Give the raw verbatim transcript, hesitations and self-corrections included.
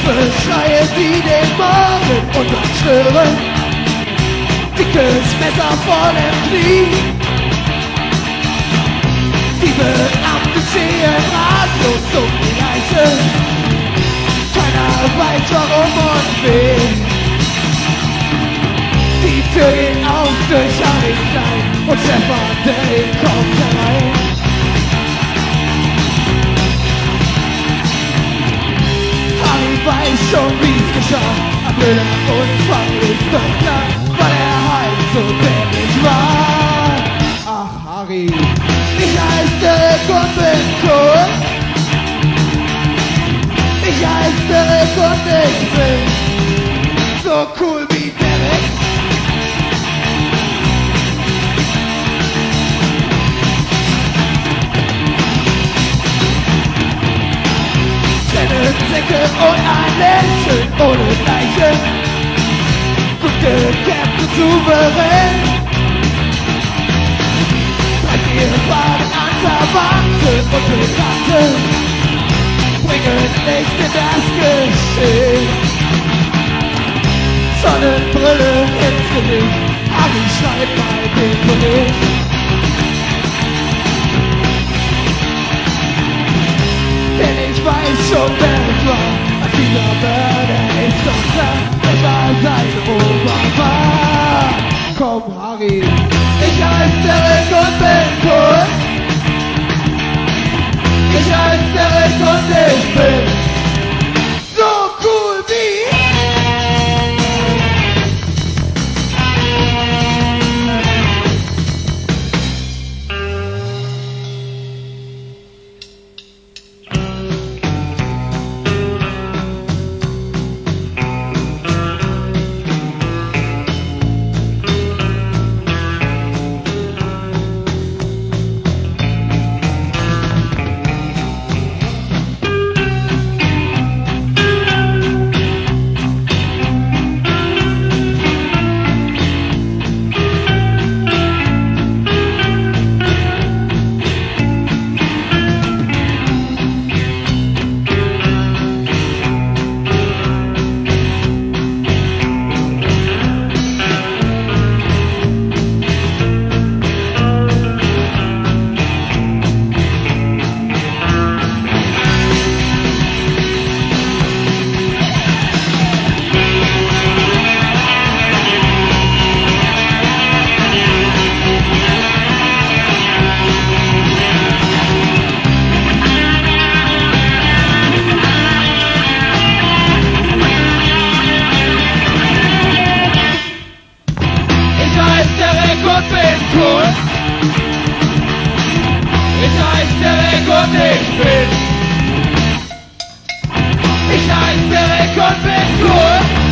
beschreie sie den Morgen und schwören, dickes Messer vor dem Knie. Die Beamten stehen ratlos um die Leiche, keiner weiß warum und wen. Die Tür geht auf durch Harry Klein und Stefan Dell kommt herein. Harry weiß schon, wie's geschah. Ein blöder Unfall ist doch klar, weil er halt so dämlich war. Ach, Harry, ich heiße Derek und bin cool. Ich heiße Derek und ich bin so cool wie Derek. Säcke und ein Lächeln ohne Leiche, gut gekämpft und souverän. Drei, vier Badeanverwandte und Bekannte bringen Licht in das Geschehen. Sonnenbrille ins Gesicht, Harry schreibt bei dem Bericht. Denn ich weiß schon, wer es war. Als dieser Mörder ist doch klar, es war sein Obermann. Komm, Harry, ich heiße Derek und bin cool. Ich heiße Derek und ich bin so cool wie ich bin. Ich heiße Derek und bin cool.